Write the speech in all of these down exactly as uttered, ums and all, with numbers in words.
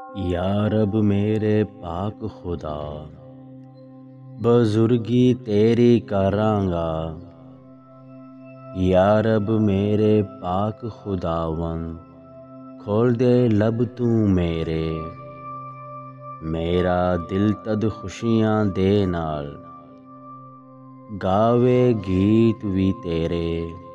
या रब मेरे पाक खुदा, बुजुर्गी तेरी करांगा। या रब मेरे पाक खुदावन, खोल दे लब तू मेरे। मेरा दिल तद खुशियां दे नाल, गावे गीत भी तेरे।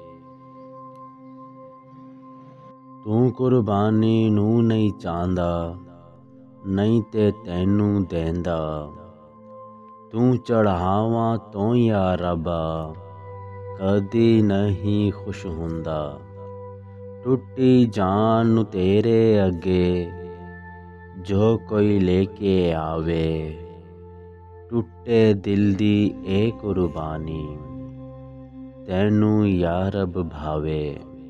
तू कुर्बानी नू नहीं चाहता, नहीं ते तैनू देंदा। तू चढ़ावा तो या रबा, कदी नहीं खुश हुंदा। टुटी जान नू तेरे अगे, जो कोई लेके आवे। टुटे दिल दी ए कुर्बानी, तैनू या रब भावे।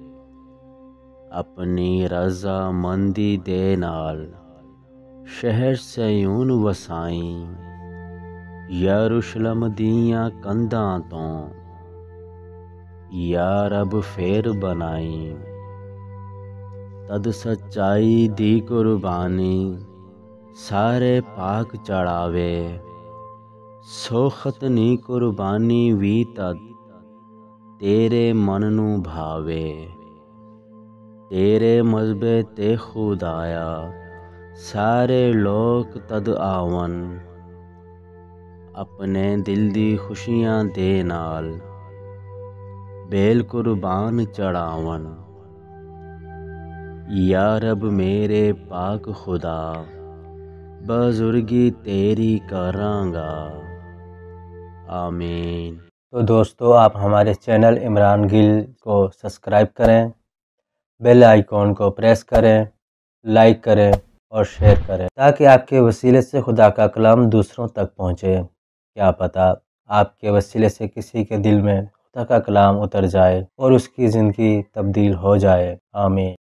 अपनी रजा मंदी दे नाल, शहर सयून वसाई। यरूशलम दियां कंधां तो, या रब फेर बनाई। तद सच्चाई दी कुर्बानी, सारे पाक चढ़ावे। सोखत नी कुर्बानी भी तद, तेरे मन नू भावे। तेरे मजबे ते खुदाया, सारे लोग तद आवन। अपने दिल दी खुशियां दे नाल, बेल कुर्बान चढ़ावन। या रब मेरे पाक खुदा, बुजुर्गी तेरी करांगा। आमीन। तो दोस्तों, आप हमारे चैनल इमरान गिल को सब्सक्राइब करें, बेल आइकॉन को प्रेस करें, लाइक करें और शेयर करें, ताकि आपके वसीले से खुदा का कलाम दूसरों तक पहुँचे। क्या पता आपके वसीले से किसी के दिल में खुदा का कलाम उतर जाए और उसकी ज़िंदगी तब्दील हो जाए। आमीन।